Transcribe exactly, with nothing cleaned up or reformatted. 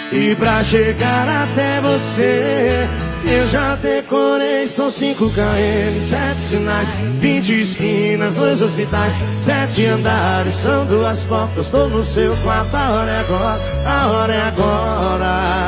E pra chegar até você, eu já decorei, são cinco quilômetros, sete sinais, vinte esquinas, dois hospitais, sete andares, são duas fotos, tô no seu quarto, a hora é agora, a hora é agora.